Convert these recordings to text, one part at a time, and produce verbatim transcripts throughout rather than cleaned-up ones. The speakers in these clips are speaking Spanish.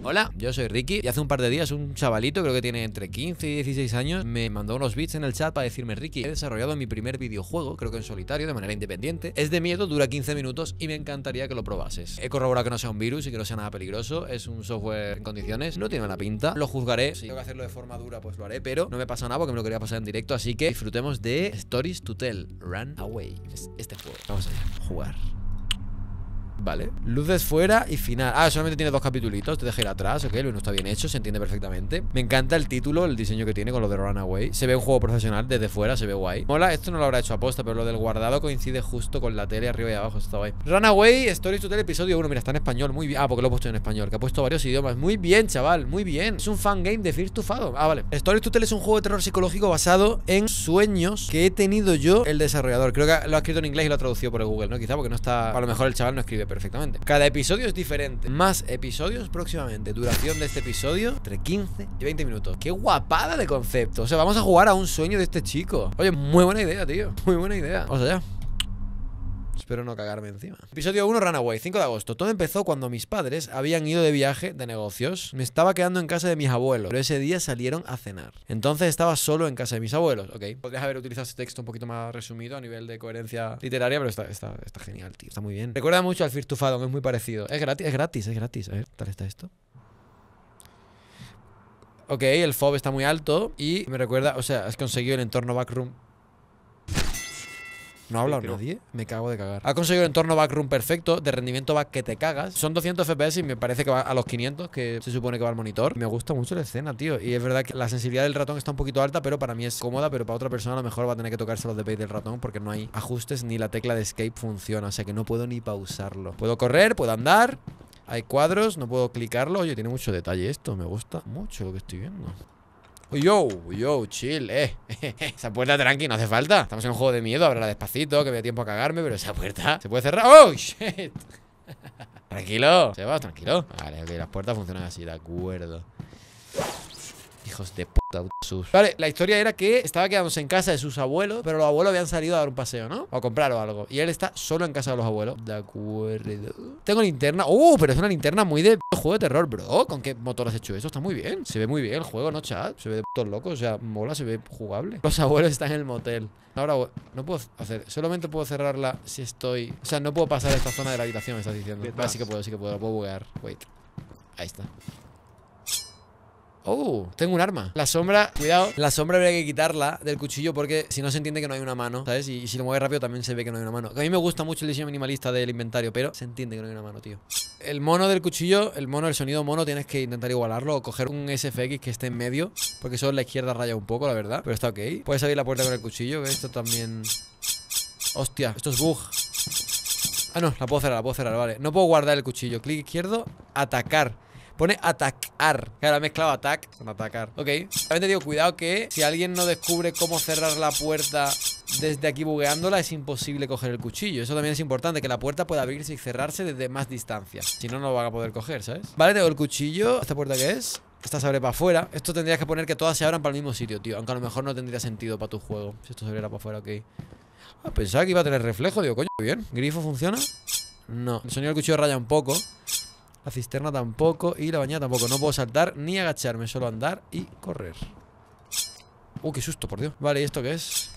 Hola, yo soy Ricky y hace un par de días un chavalito, creo que tiene entre quince y dieciséis años, me mandó unos bits en el chat para decirme: Ricky, he desarrollado mi primer videojuego, creo que en solitario, de manera independiente. Es de miedo, dura quince minutos y me encantaría que lo probases. He corroborado que no sea un virus y que no sea nada peligroso. Es un software en condiciones, no tiene mala pinta. Lo juzgaré, si tengo que hacerlo de forma dura pues lo haré, pero no me pasa nada porque me lo quería pasar en directo. Así que disfrutemos de Stories to Tell, Run Away. Es este juego, vamos allá, a jugar. Vale, luces fuera y final. Ah, solamente tiene dos capitulitos, te dejé ir atrás, ok, lo no está bien hecho, se entiende perfectamente. Me encanta el título, el diseño que tiene con lo de Runaway. Se ve un juego profesional, desde fuera se ve guay. Mola, esto no lo habrá hecho aposta, pero lo del guardado coincide justo con la tele arriba y abajo, está guay. Runaway, Stories to Tell, episodio uno, mira, está en español, muy bien. Ah, porque lo he puesto en español, que ha puesto varios idiomas. Muy bien, chaval, muy bien. Es un fangame de Fear to Fathom. Ah, vale. Stories to Tell es un juego de terror psicológico basado en sueños que he tenido yo, el desarrollador. Creo que lo ha escrito en inglés y lo ha traducido por el Google, ¿no? Quizá porque no está... A lo mejor el chaval no escribe perfectamente. Cada episodio es diferente. Más episodios próximamente. Duración de este episodio entre quince y veinte minutos. ¡Qué guapada de concepto! O sea, vamos a jugar a un sueño de este chico. Oye, muy buena idea, tío. Muy buena idea. Vamos allá. Espero no cagarme encima. Episodio uno, Runaway, cinco de agosto. Todo empezó cuando mis padres habían ido de viaje de negocios. Me estaba quedando en casa de mis abuelos, pero ese día salieron a cenar. Entonces estaba solo en casa de mis abuelos. Ok, podrías haber utilizado este texto un poquito más resumido a nivel de coherencia literaria, pero está, está, está genial, tío. Está muy bien. Recuerda mucho al Fear to Fathom, es muy parecido. Es gratis, es gratis, es gratis. A ver, tal está esto. Ok, el F O B está muy alto y me recuerda, o sea, has conseguido el entorno backroom. ¿No ha hablado sí, nadie? Me cago de cagar. Ha conseguido el entorno backroom perfecto, de rendimiento back que te cagas. Son doscientos F P S y me parece que va a los quinientos, que se supone que va al monitor. Me gusta mucho la escena, tío. Y es verdad que la sensibilidad del ratón está un poquito alta, pero para mí es cómoda. Pero para otra persona a lo mejor va a tener que tocarse los D P I del ratón porque no hay ajustes ni la tecla de escape funciona. O sea que no puedo ni pausarlo. Puedo correr, puedo andar. Hay cuadros, no puedo clicarlo. Oye, tiene mucho detalle esto. Me gusta mucho lo que estoy viendo. Yo, yo, chill, eh esa puerta tranqui, no hace falta. Estamos en un juego de miedo, ábrela despacito, que me dé tiempo a cagarme. Pero esa puerta se puede cerrar. ¡Oh, shit! Tranquilo, se va, tranquilo. Vale, ok, las puertas funcionan así, de acuerdo. Hijos de puta, sus. Vale, la historia era que estaba quedándose en casa de sus abuelos, pero los abuelos habían salido a dar un paseo, ¿no? O a comprar o algo. Y él está solo en casa de los abuelos. De acuerdo. Tengo linterna. ¡Uh! Pero es una linterna muy de juego de terror, bro. ¿Con qué motor has hecho eso? Está muy bien. Se ve muy bien el juego, ¿no, chat? Se ve de putos locos. O sea, mola, se ve jugable. Los abuelos están en el motel. Ahora no puedo hacer. Solamente puedo cerrarla si estoy. O sea, no puedo pasar esta zona de la habitación, me estás diciendo. Vale, sí que puedo, sí que puedo. Lo puedo buguear. Wait. Ahí está. Oh, tengo un arma. La sombra, cuidado. La sombra habría que quitarla del cuchillo porque si no se entiende que no hay una mano, ¿sabes? Y, y si lo mueves rápido también se ve que no hay una mano. A mí me gusta mucho el diseño minimalista del inventario, pero se entiende que no hay una mano, tío. El mono del cuchillo, el mono, el sonido mono, tienes que intentar igualarlo o coger un S F X que esté en medio, porque solo la izquierda raya un poco, la verdad. Pero está ok. Puedes abrir la puerta con el cuchillo, que esto también... Hostia, esto es bug. Ah, no, la puedo cerrar, la puedo cerrar, vale. No puedo guardar el cuchillo. Clic izquierdo, atacar. Pone atacar. Claro, he mezclado attack con atacar. Ok. También te digo, cuidado que si alguien no descubre cómo cerrar la puerta desde aquí bugueándola, es imposible coger el cuchillo. Eso también es importante, que la puerta pueda abrirse y cerrarse desde más distancia. Si no, no lo van a poder coger, ¿sabes? Vale, tengo el cuchillo. ¿Esta puerta qué es? Esta se abre para afuera. Esto tendrías que poner que todas se abran para el mismo sitio, tío. Aunque a lo mejor no tendría sentido para tu juego si esto se abriera para afuera, ok. Ah, pensaba que iba a tener reflejo. Digo, coño, bien. ¿Grifo funciona? No. El sonido del cuchillo raya un poco. La cisterna tampoco y la bañera tampoco. No puedo saltar ni agacharme, solo andar y correr. Uh, qué susto, por Dios. Vale, ¿y esto qué es?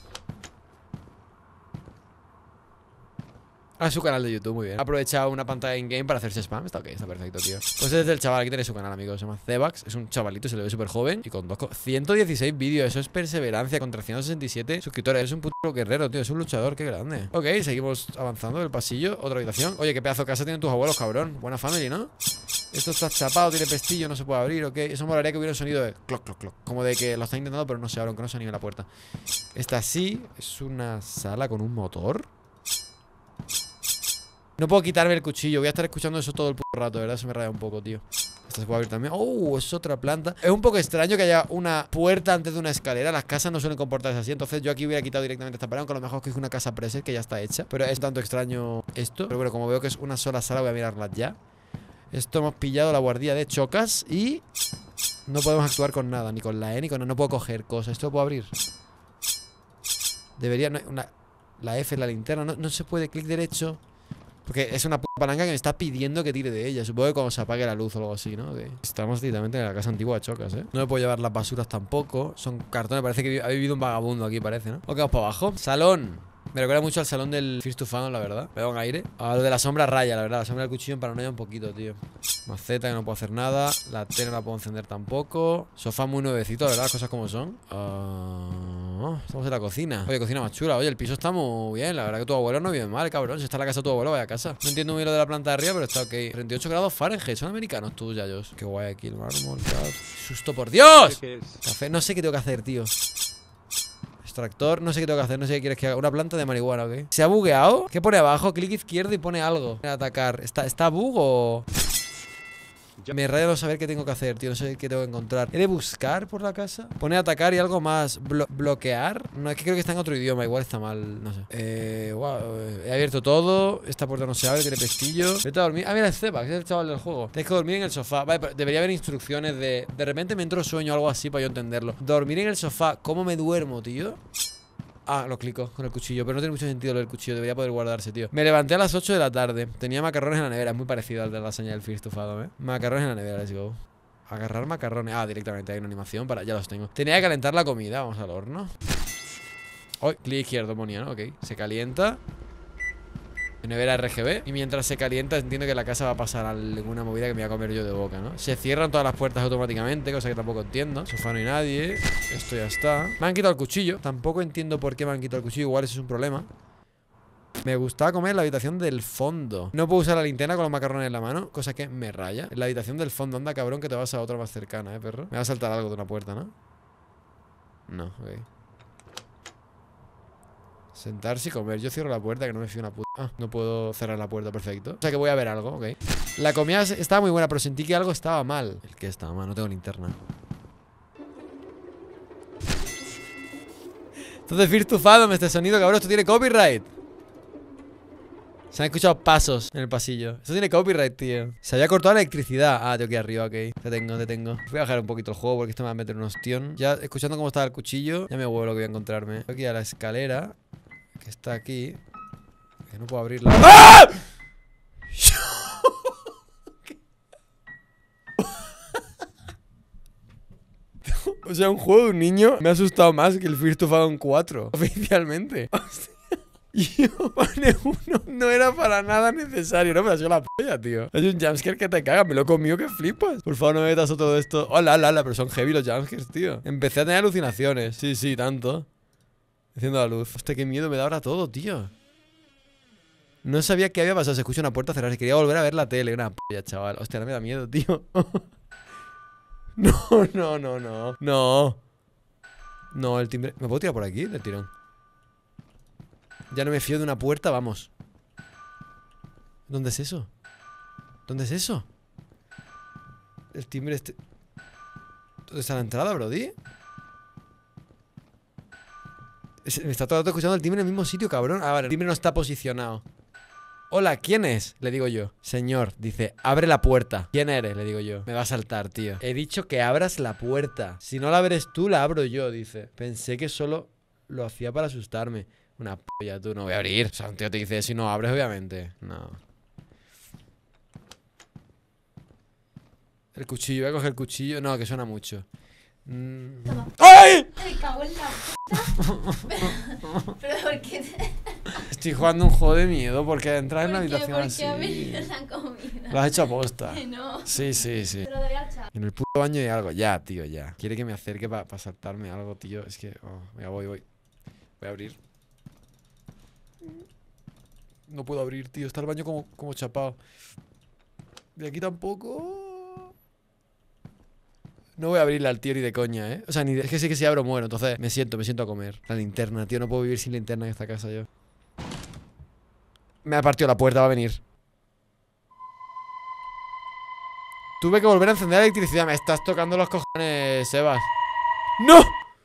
Ah, su canal de YouTube, muy bien. Ha aprovechado una pantalla in-game para hacerse spam. Está ok, está perfecto, tío. Pues es del chaval, aquí tenéis su canal, amigos. Se llama Zebax, es un chavalito, se le ve súper joven. Y con dos ciento dieciséis vídeos, eso es perseverancia. Con trescientos sesenta y siete suscriptores. Es un puto guerrero, tío, es un luchador, qué grande. Ok, seguimos avanzando del pasillo. Otra habitación. Oye, qué pedazo de casa tienen tus abuelos, cabrón. Buena family, ¿no? Esto está chapado, tiene pestillo, no se puede abrir, ok. Eso molaría que hubiera un sonido de cloc, cloc, cloc. Como de que lo está intentando, pero no se abre, aunque no se anime la puerta. Esta sí, es una sala con un motor. No puedo quitarme el cuchillo, voy a estar escuchando eso todo el puto rato, ¿verdad? Eso me raya un poco, tío. Esta se puede abrir también. Oh, es otra planta. Es un poco extraño que haya una puerta antes de una escalera. Las casas no suelen comportarse así. Entonces yo aquí hubiera quitado directamente esta pared, aunque a lo mejor que es una casa preset que ya está hecha. Pero es tanto extraño esto. Pero bueno, como veo que es una sola sala, voy a mirarla ya. Esto hemos pillado la guardia de chocas y no podemos actuar con nada, ni con la E, ni con... No puedo coger cosas. ¿Esto lo puedo abrir? Debería... No, una... La F es la linterna. No, no se puede. Clic derecho. Porque es una puta palanca que me está pidiendo que tire de ella. Supongo que cuando se apague la luz o algo así, ¿no? Okay. Estamos directamente en la casa antigua de Chocas, ¿eh? No me puedo llevar las basuras tampoco. Son cartones, parece que ha vivido un vagabundo aquí, parece, ¿no? Ok, vamos para abajo. Salón. Me recuerda mucho al salón del First to Fan, la verdad. Me da un aire. A lo de la sombra raya, la verdad. La sombra del cuchillo en paranoia un poquito, tío. Maceta, que no puedo hacer nada. La tele no la puedo encender tampoco. Sofá muy nuevecito, la verdad, las cosas como son. Uh, estamos en la cocina. Oye, cocina más chula. Oye, el piso está muy bien. La verdad que tu abuelo no vive mal, cabrón. Si está en la casa de tu abuelo, vaya casa. No entiendo muy bien lo de la planta de arriba, pero está ok. treinta y ocho grados Fahrenheit. Son americanos tú, Yayos. Qué guay aquí el mármol. ¡Susto, por Dios! Café, no sé qué tengo que hacer, tío. Extractor, no sé qué tengo que hacer, no sé qué quieres que haga. Una planta de marihuana, ¿ok? ¿Se ha bugueado? ¿Qué pone abajo? Clic izquierdo y pone algo. Atacar. ¿Está, está bug o...? Me raya no saber qué tengo que hacer, tío. No sé qué tengo que encontrar. ¿He de buscar por la casa? Pone atacar y algo más. Blo ¿Bloquear? No, es que creo que está en otro idioma. Igual está mal, no sé. Eh, wow. He abierto todo. Esta puerta no se abre, tiene pestillo. Vete a dormir. Ah, mira, es Zeba, que es el chaval del juego. Tienes que dormir en el sofá. Vale, pero debería haber instrucciones de... De repente me entró sueño o algo así para yo entenderlo. Dormir en el sofá. ¿Cómo me duermo, tío? Ah, lo clico con el cuchillo. Pero no tiene mucho sentido lo del cuchillo. Debería poder guardarse, tío. Me levanté a las ocho de la tarde. Tenía macarrones en la nevera. Es muy parecido al de la lasaña del First to Fan, ¿eh? Macarrones en la nevera, let's go. Agarrar macarrones. Ah, directamente hay una animación para... Ya los tengo. Tenía que calentar la comida. Vamos al horno. Oh, clic izquierdo ponía, ¿no? Ok. Se calienta. Nevera R G B. Y mientras se calienta entiendo que la casa va a pasar a alguna movida que me voy a comer yo de boca, ¿no? Se cierran todas las puertas automáticamente, cosa que tampoco entiendo. Sofá no hay nadie. Esto ya está. Me han quitado el cuchillo. Tampoco entiendo por qué me han quitado el cuchillo. Igual ese es un problema. Me gustaba comer en la habitación del fondo. No puedo usar la linterna con los macarrones en la mano, cosa que me raya. En la habitación del fondo, anda cabrón que te vas a otra más cercana, eh, perro. Me va a saltar algo de una puerta, ¿no? No, ok. Sentarse y comer. Yo cierro la puerta, que no me fío una puta. Ah, no puedo cerrar la puerta, perfecto. O sea que voy a ver algo, ok. La comida estaba muy buena, pero sentí que algo estaba mal. ¿El qué estaba mal? No tengo linterna. Entonces, First to Fan, este sonido, cabrón, esto tiene copyright. Se han escuchado pasos en el pasillo. Esto tiene copyright, tío. Se había cortado la electricidad. Ah, tengo que ir arriba, ok. Te tengo, te tengo. Voy a bajar un poquito el juego porque esto me va a meter un ostión. Ya escuchando cómo estaba el cuchillo, ya me huevo lo que voy a encontrarme. Voy aquí a la escalera que está aquí. Que no puedo abrirla. ¡Ah! O sea, un juego de un niño me ha asustado más que el First to Fan cuatro. Oficialmente. Hostia. Y yo pone uno. No era para nada necesario. No me ha sido la polla, tío. Hay un jumpscare que te caga. Me lo he comido que flipas. Por favor, no me metas todo esto. Hola, hola, hola. Pero son heavy los jumpscares, tío. Empecé a tener alucinaciones. Sí, sí, tanto. Haciendo la luz. Hostia, qué miedo me da ahora todo, tío. No sabía qué había pasado. Se escucha una puerta cerrarse. Quería volver a ver la tele. Una polla, chaval. Hostia, no me da miedo, tío. No, no, no, no. No. No, el timbre. ¿Me puedo tirar por aquí? Del tirón. Ya no me fío de una puerta, vamos. ¿Dónde es eso? ¿Dónde es eso? El timbre este... ¿Dónde está la entrada, brody? Es... Me está todo el rato escuchando el timbre en el mismo sitio, cabrón. Ah, vale, el timbre no está posicionado. Hola, ¿quién es? Le digo yo. Señor, dice, abre la puerta. ¿Quién eres? Le digo yo. Me va a saltar, tío. He dicho que abras la puerta. Si no la abres tú, la abro yo, dice. Pensé que solo lo hacía para asustarme. Una polla, tú no voy a abrir. O sea, un tío te dice, si no abres, obviamente. No. El cuchillo, voy a coger el cuchillo. No, que suena mucho. Mm. ¡Ay! Me cago en la puta. Pero ¿por qué te... Estoy jugando un juego de miedo porque entrar en una ¿Por qué? habitación ¿Por así. qué ha venido la comida? Lo has hecho a posta. No. Sí, sí, sí. Te lo doy al chat. En el puto baño hay algo. Ya, tío, ya. Quiere que me acerque para pa saltarme algo, tío. Es que... Oh, ya voy, voy. Voy a abrir. No puedo abrir, tío. Está el baño como, como chapado. De aquí tampoco. No voy a abrirla al tío ni de coña, ¿eh? O sea, ni de... Es que sé que si abro muero. Entonces me siento, me siento a comer. La linterna, tío. No puedo vivir sin linterna en esta casa yo. Me ha partido la puerta, va a venir. Tuve que volver a encender la electricidad. Me estás tocando los cojones, Sebas. ¡No!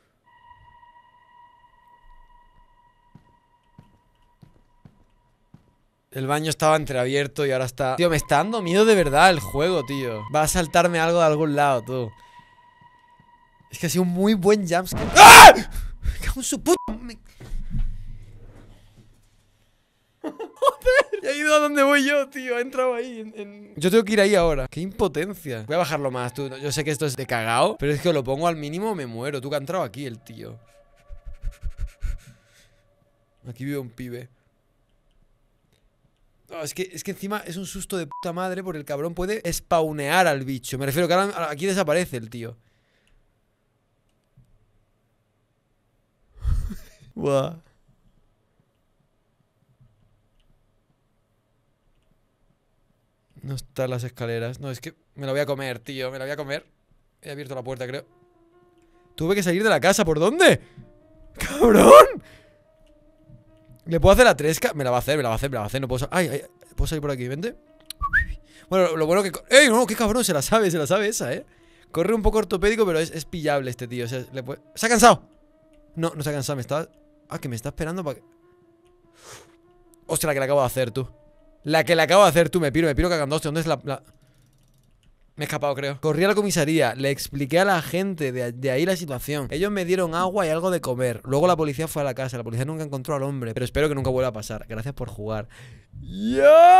El baño estaba entreabierto y ahora está... Tío, me está dando miedo de verdad el juego, tío. Va a saltarme algo de algún lado, tú. Es que ha sido un muy buen jumpscare. ¡Ah! Me cago en su puta... Me... Joder, Y ha ido a donde voy yo, tío. Ha entrado ahí en, en... Yo tengo que ir ahí ahora. Qué impotencia. Voy a bajarlo más, tú. Yo sé que esto es de cagao, pero es que lo pongo al mínimo, me muero. Tú que ha entrado aquí el tío. Aquí vive un pibe. No, es que, es que encima es un susto de puta madre porque el cabrón puede spawnear al bicho. Me refiero que ahora aquí desaparece el tío. Buah. No están las escaleras. No, es que me la voy a comer, tío. Me la voy a comer. He abierto la puerta, creo. Tuve que salir de la casa. ¿Por dónde? ¡Cabrón! ¿Le puedo hacer la tresca? Me la va a hacer, me la va a hacer, me la va a hacer. No puedo salir. Ay, ay, ¿puedo salir por aquí? Vente. Bueno, lo, lo bueno que... ¡Ey, no! ¡Qué cabrón! Se la sabe, se la sabe esa, ¿eh? Corre un poco ortopédico, pero es, es pillable este tío. O sea, le puede... ¡Se ha cansado! No, no se ha cansado. Me está... Ah, que me está esperando para que... Hostia, la que le acabo de hacer, tú. La que le acabo de hacer, tú. Me piro, me piro cagando. Hostia, ¿dónde es la...? la... Me he escapado, creo. Corrí a la comisaría, le expliqué a la gente de, de ahí la situación. Ellos me dieron agua y algo de comer. Luego la policía fue a la casa. La policía nunca encontró al hombre, pero espero que nunca vuelva a pasar. Gracias por jugar. ¡Yo!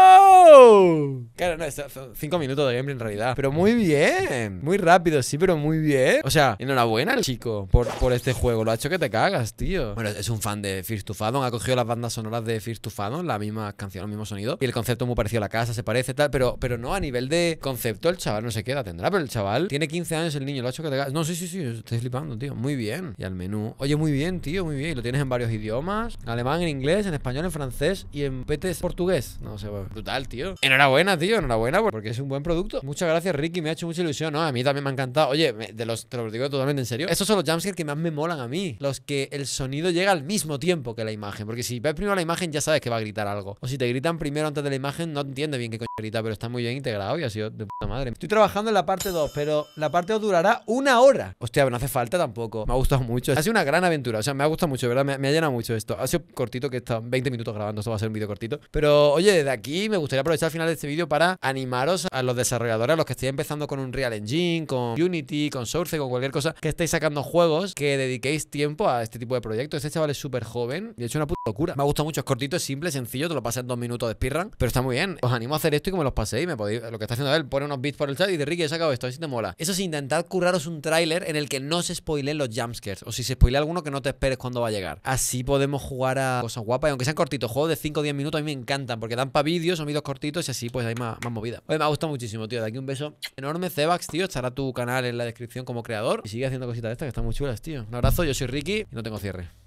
Claro, no, son cinco minutos de gameplay en realidad. Pero muy bien. Muy rápido, sí, pero muy bien. O sea, enhorabuena el chico por, por este juego. Lo ha hecho que te cagas, tío. Bueno, es un fan de Fears to Fathom. Ha cogido las bandas sonoras de Fears to Fathom, la misma canción, el mismo sonido. Y el concepto muy parecido a la casa, se parece, tal. Pero, pero no, a nivel de concepto, el chaval no sé qué edad tendrá. Pero el chaval tiene quince años, el niño. Lo ha hecho que te cagas. No, sí, sí, sí. Estoy flipando, tío. Muy bien. Y al menú. Oye, muy bien, tío. Muy bien. Y lo tienes en varios idiomas: en alemán, en inglés, en español, en francés y en P T portugués. No sé, brutal, tío. Enhorabuena, tío, enhorabuena porque es un buen producto. Muchas gracias, Ricky, me ha hecho mucha ilusión. No, a mí también me ha encantado. Oye, me, de los, te lo digo totalmente en serio. Estos son los jumpscares que más me molan a mí. Los que el sonido llega al mismo tiempo que la imagen. Porque si ves primero la imagen ya sabes que va a gritar algo. O si te gritan primero antes de la imagen no entiendes bien qué coño grita, pero está muy bien integrado y ha sido de puta madre. Estoy trabajando en la parte dos, pero la parte dos durará una hora. Hostia, pero no hace falta tampoco. Me ha gustado mucho. Ha sido una gran aventura. O sea, me ha gustado mucho, ¿verdad? Me, me ha llenado mucho esto. Ha sido cortito, que he estado veinte minutos grabando. Esto va a ser un vídeo cortito. Pero, oye, desde aquí me gustaría aprovechar al final de este vídeo para animaros a los desarrolladores, a los que estéis empezando con un Real Engine, con Unity, con Source, con cualquier cosa, que estéis sacando juegos, que dediquéis tiempo a este tipo de proyectos. Este chaval es súper joven y ha hecho una puta locura. Me ha gustado mucho, es cortito, es simple, sencillo, te lo pasas en dos minutos de speedrun, pero está muy bien. Os animo a hacer esto y que me los paséis. Me podéis, lo que está haciendo él, pone unos bits por el chat y dice: Ricky, he sacado esto, a ver si te mola. Eso sí, intentad curraros un tráiler en el que no se spoilen los jumpscares, o si se spoilea alguno, que no te esperes cuando va a llegar. Así podemos jugar a cosas guapas, y aunque sean cortitos, juegos de cinco o diez minutos a mí me encantan, porque dan para vídeos, son vídeos cortitos y así pues hay más, más movida. Oye, me ha gustado muchísimo, tío. De aquí un beso enorme. Cebax, tío, estará tu canal en la descripción como creador y sigue haciendo cositas de estas que están muy chulas, tío. Un abrazo, yo soy Ricky y no tengo cierre.